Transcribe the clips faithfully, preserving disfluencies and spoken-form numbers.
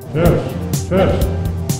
Test, test.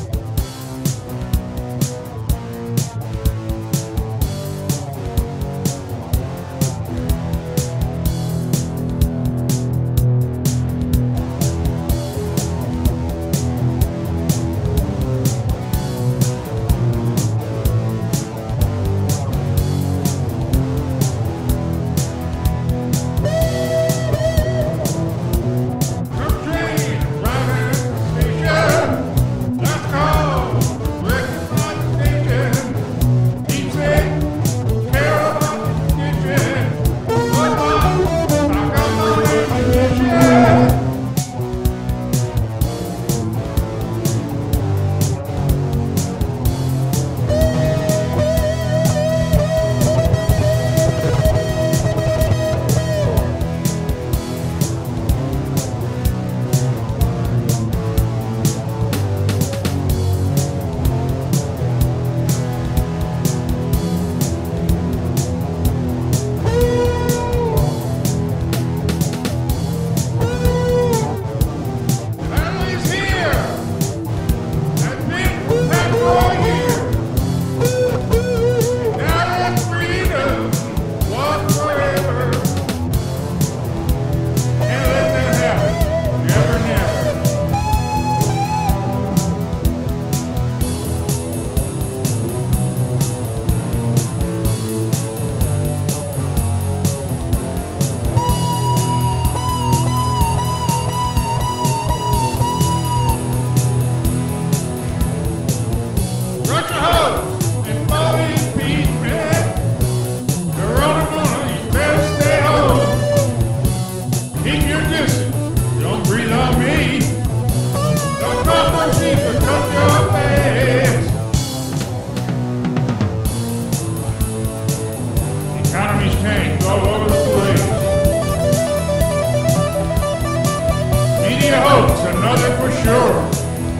Another for sure.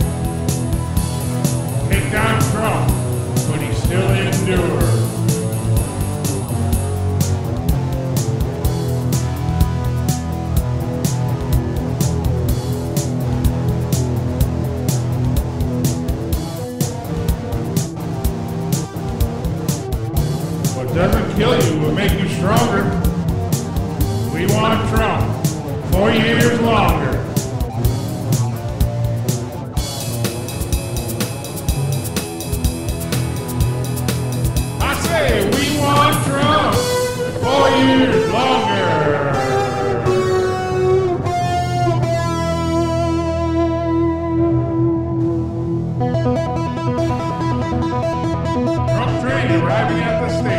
Take down Trump, but he still endures. What doesn't kill you will make you stronger. We want Trump four years longer. We want Trump four years longer. Trump train arriving at the station.